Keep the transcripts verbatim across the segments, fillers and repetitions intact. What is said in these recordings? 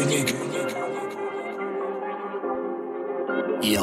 يا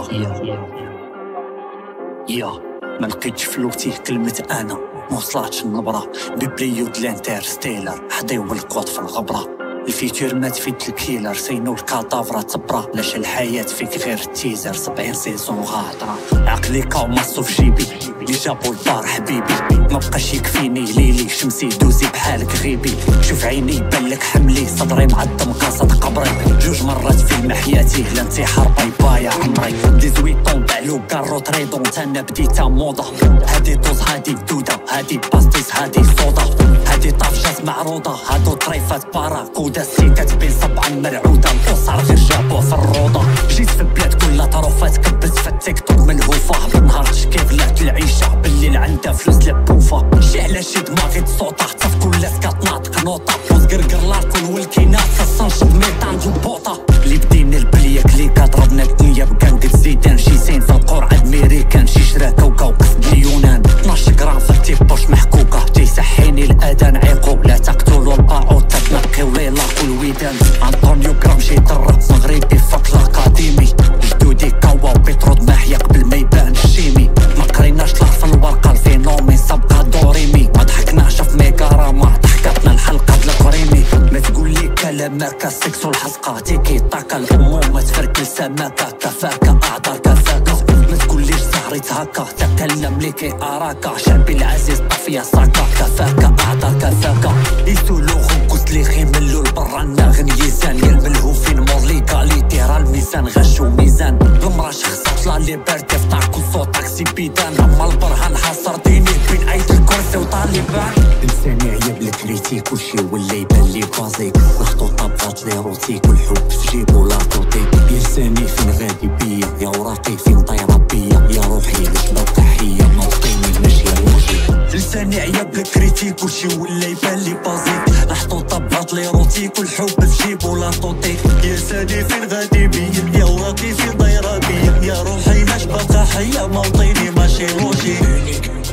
يا ما لقيتش فلوتي كلمة انا موصلاتش النبرة ببريود الانترستيلر حضيو القوات في الغبرة الفيتور مات فيت الكيلر سينو الكادافرا تبرا لاش الحياة فيك غير التيزر سبعين سيزون غادرة عقلي كاوماسو في جيبي لي جابو الدار حبيبي مبقاش يكفيني ليلي شمسي دوزي بحالك غيبي شوف عيني بالك حملي صدري معظم قاصد قبري جوج مرات فيلم حياتي لا انتحار باي باي يا عمري ديزويطون بعلو كارو تريدون انا بديتا موضة هادي طوز هادي بدودة هادي باستيس هادي صودا هادي طافشات معروضة هادو طريفات باراكودا السيكات بين صبعا مرعودة القصار غير جابوه في الروضة جيت في بلاد كلها طروفات كبت في التيك توك ملهوفة بالنهار كيف لعت العيشة بالليل عندها فلوس لبوفة شي على شي دماغي تصوتا حتى في كل سكات ناطق نوطة بوز قرقر لاركون والكينات خاصة ميطان جو بوطة اللي بدينا البلية كليكا ضربنا الدنيا بكانقة زيدان شي زين في القرعة امريكان شي شرا كوكا وقصد اليونان اثناش غرام في التيبوش محكوكة تيسحيني الأذان عيقو لا تقتلو القاعو تتنقيو ليلا كل ويدان أنطونيو كرامشي درة مغربي فك الأكاديمي جدودي كوا وبيترود محيا قبل ما يبان الشيمي ما قريناش طلع في الورقة الفينومين سابقا دوريمي ما ضحكناش في ميكاراما ضحكتنا الحلقة بلا كريمي ما تقولي كلام ماركا سكسو الحزقة تيكي طاكا الأموم ما تفركل سماكة كفاكة أعذار كفاكة ما تقوليش سهريت هكا تكلم ليكي أراكا شعبي العزيز طفيا صاكا كفاكة أعذار كفاكة يسولو غنكوز لي خيملو البرا الناغن يزان يا الملهوفين مور ليكاليتي راه الميزان غش وميزان المرا شخصات لا لي باردة في طاكو صوت تاكسي بيدان اما البرهان حاصر ديني بين ايد الكرسي وطالبان لساني عيب الكريتيك وشي ولا يبان لي بازيك محطوطة بغات لي روتيك والحب في جيبو لا توطيك يا لساني فين غادي بيا يا وراقي فين طايرة بيا يا روحي لك تحية موطيني ماشي روحي لساني عيب الكريتيك وشي ولا يبان لي بازيك محطوطة بغات لي روتيك والحب في جيبو لا توطيك يا لساني فين غادي بيا يا وراقي فين طايرة بيا يا روحي لاش باقا حية موطيني ماشي روحي